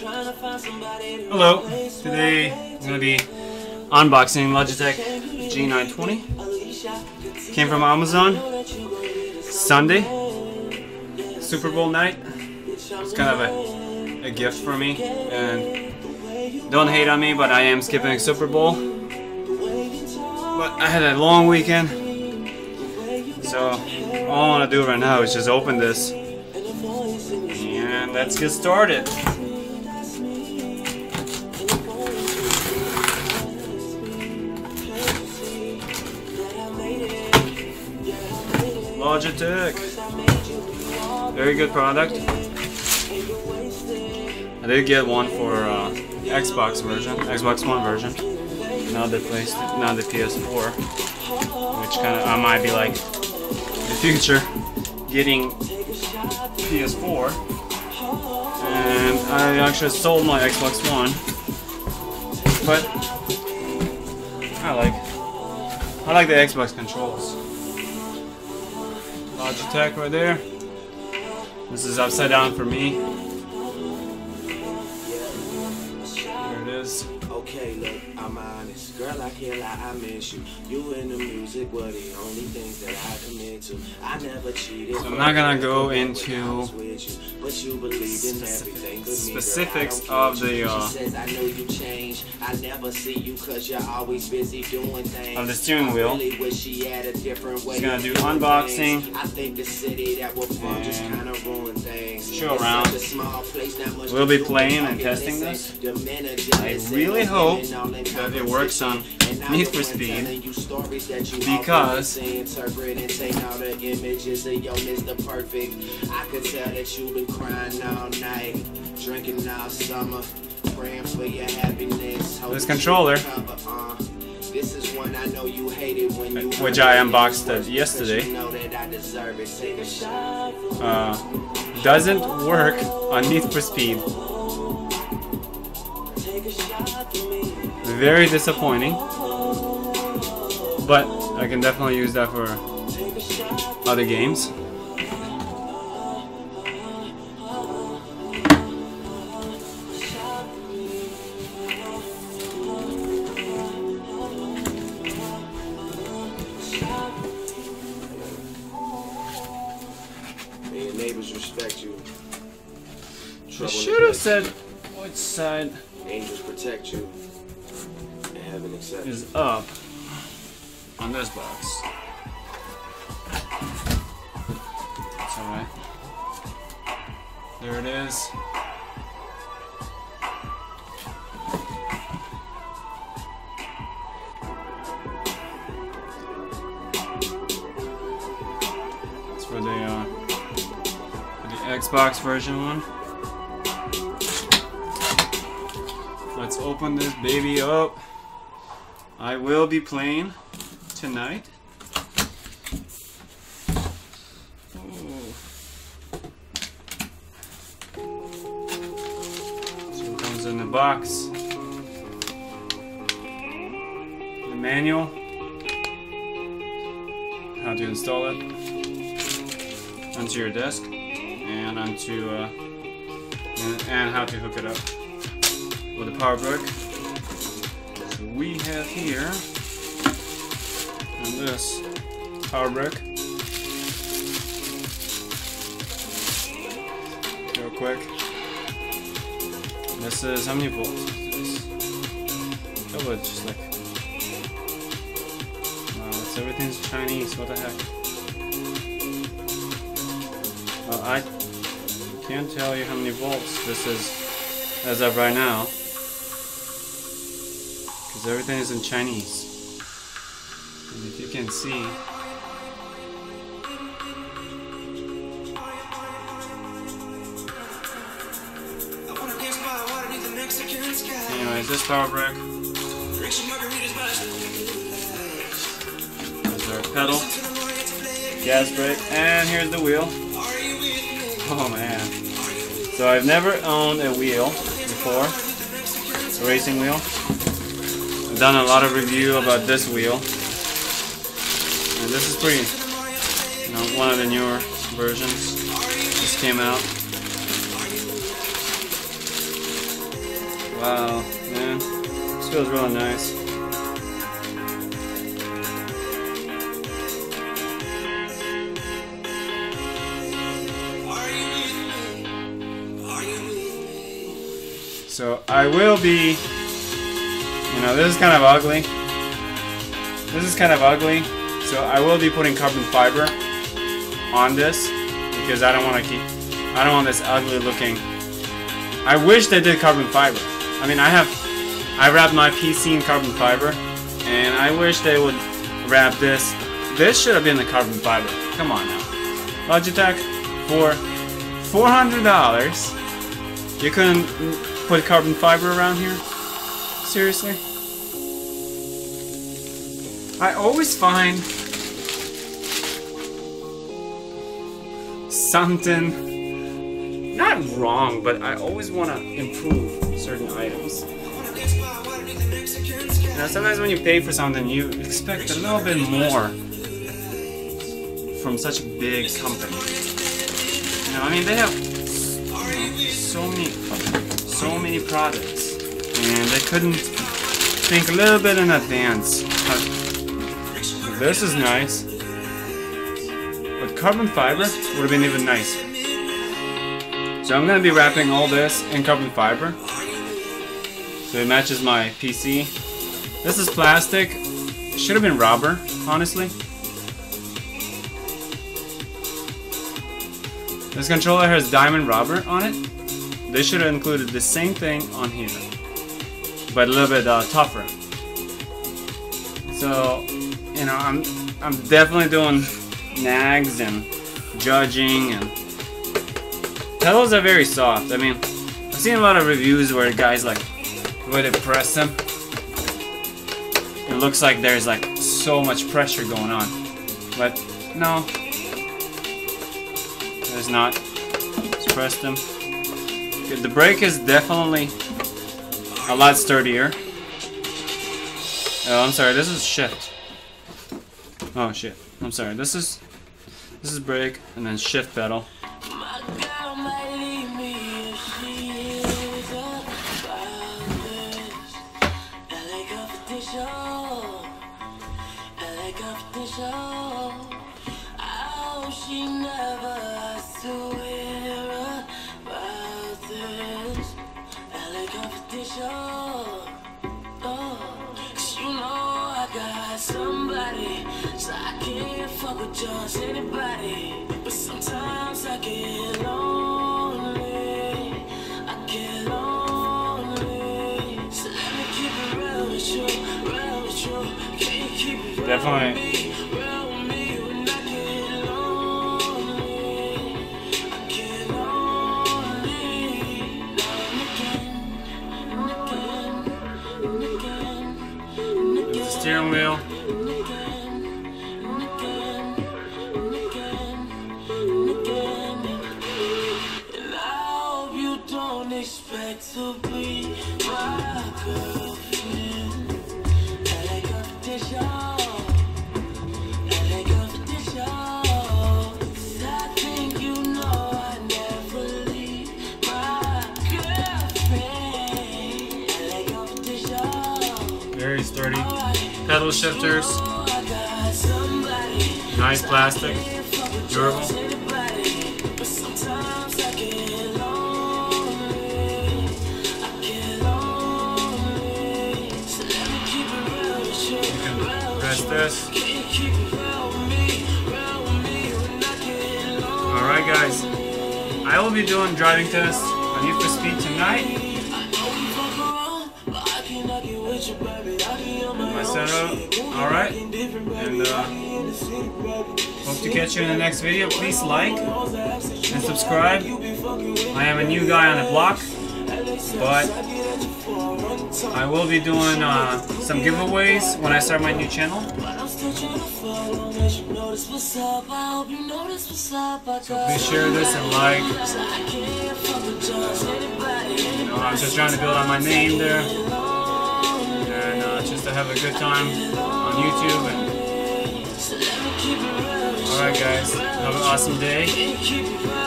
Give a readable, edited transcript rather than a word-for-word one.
Hello, today I'm going to be unboxing Logitech G920. Came from Amazon Sunday, Super Bowl night. It's kind of a gift for me, and don't hate on me, but I am skipping Super Bowl. But I had a long weekend, so all I want to do right now is just open this and let's get started. Logitech, very good product. I did get one for Xbox version, Xbox One version. Not the PS4, which kind of I might be like the future, getting PS4. And I actually sold my Xbox One, but I like the Xbox controls. Logitech right there. This is upside down for me. There it is. Okay, look, I'm honest. Girl, I can't lie, I miss you. You and the music were the only things that I commit to. I never cheated. So I'm not gonna go into specifics of the steering wheel. Just gonna do unboxing and show around. We'll be playing and testing this. I really hope that it works on Need for Speed, because I could tell that you've been crying all night, drinking all summer, praying for your happiness. This controller, this is one I know you hated when you which I unboxed yesterday, doesn't work on Need for Speed. Very disappointing, but I can definitely use that for other games. May your neighbors respect you. I should have said which side Angels protect you. And heaven accept is up on this box. That's alright. There it is. It's for the Xbox version one. Let's open this baby up. I will be playing tonight. Ooh. So it comes in the box. The manual. How to install it onto your desk, and onto and how to hook it up with a power brick. So we have here on this power brick. Real quick. This is how many volts is this? Oh, it's just like, wow, it's everything's Chinese. What the heck? Well, I can't tell you how many volts this is as of right now, because everything is in Chinese. And if you can see, anyways, this power brick, there's our pedal, gas brake, and here's the wheel. Oh man. So I've never owned a wheel before, a racing wheel. I've done a lot of review about this wheel, and this is pretty, one of the newer versions. Just came out. Wow, man, this feels really nice. So I will be, you know, this is kind of ugly. This is kind of ugly. So I will be putting carbon fiber on this because I don't want this ugly looking. I wish they did carbon fiber. I mean, I wrapped my PC in carbon fiber, and I wish they would wrap this. This should have been the carbon fiber. Come on now. Logitech, for $400, you couldn't put carbon fiber around here? Seriously? I always find something not wrong, but I always want to improve certain items. You know, sometimes when you pay for something, you expect a little bit more from such a big company. You know, I mean, they have so many products, and they couldn't think a little bit in advance. This is nice, but carbon fiber would have been even nicer. So I'm going to be wrapping all this in carbon fiber so it matches my PC. This is plastic. It should have been rubber, honestly. This controller has diamond rubber on it. They should have included the same thing on here, but a little bit tougher. So, you know, I'm definitely doing nags and judging, and pedals are very soft. I mean, I've seen a lot of reviews where guys like where they press them, it looks like there's like so much pressure going on, but no, there's not. Just press them. The brake is definitely a lot sturdier. Oh, I'm sorry, this is shift. Oh shit, I'm sorry, this is brake and then shift pedal. Somebody, so I can't fuck with just anybody. But sometimes I get lonely. I get lonely. So let me keep it real with you, real with you. Can't keep it real Definitely. with me, real with me when I get lonely. I get lonely. And again. There's the steering wheel. Expect to be my girlfriend. LA competition. LA competition. I think you know I never leave my girlfriend. LA competition. Very sturdy. Pedal shifters. Nice plastic. Durable. This. Alright guys, I will be doing driving tests on Need for Speed tonight. My setup, alright, and hope to catch you in the next video. Please like and subscribe. I am a new guy on the block, but I will be doing some giveaways when I start my new channel. So please share this and like. You know, I'm just trying to build on my name there, and just to have a good time on YouTube. And alright guys, have an awesome day.